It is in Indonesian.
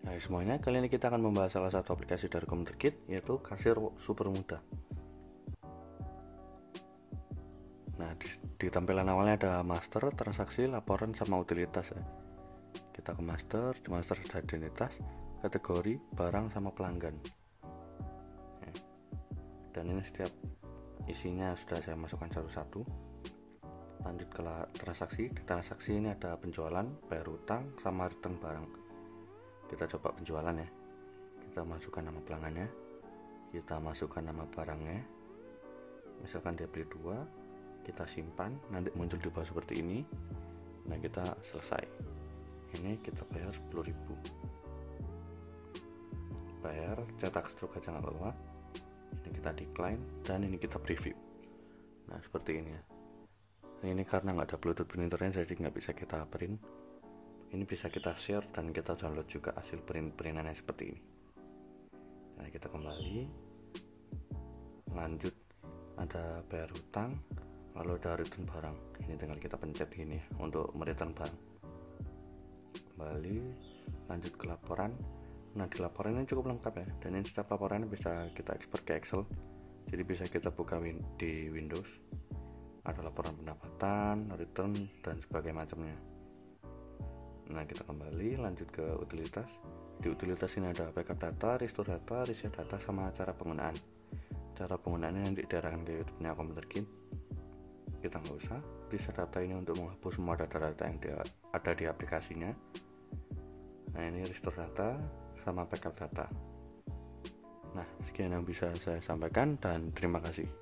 Hai semuanya, kali ini kita akan membahas salah satu aplikasi dari Komputer Kit, yaitu Kasir Super Mudah. Nah, di tampilan awalnya ada master, transaksi, laporan, sama utilitas ya. Kita ke master, di master ada identitas, kategori, barang, sama pelanggan. Dan ini setiap isinya sudah saya masukkan satu-satu. Lanjut ke transaksi. Di transaksi ini ada penjualan, bayar utang, sama return barang. Kita coba penjualan ya. Kita masukkan nama pelanggannya, kita masukkan nama barangnya. Misalkan dia beli 2, kita simpan, nanti muncul di bawah seperti ini. Nah, kita selesai. Ini kita bayar 10.000. Bayar, cetak struk aja nggak apa-apa. Ini kita decline, dan ini kita preview. Nah, seperti ini ya. Ini karena nggak ada Bluetooth printernya, jadi nggak bisa kita print. Ini bisa kita share dan kita download juga hasil printannya seperti ini. Nah, kita kembali, lanjut, ada bayar hutang, lalu ada return barang. Ini tinggal kita pencet gini ya, untuk mereturn barang. Kembali, lanjut ke laporan. Nah, di laporan ini cukup lengkap ya, dan ini setiap laporannya bisa kita ekspor ke Excel, jadi bisa kita buka di Windows. Ada laporan pendapatan, return, dan sebagainya macamnya. Nah, kita kembali, lanjut ke utilitas. Di utilitas ini ada backup data, restore data, reset data, sama cara penggunaan. Cara penggunaannya nanti diarahkan ke YouTube-nya Komputer Kit. Kita nggak usah. Reset data ini untuk menghapus semua data-data yang ada di aplikasinya. Nah, ini restore data sama backup data. Nah, sekian yang bisa saya sampaikan dan terima kasih.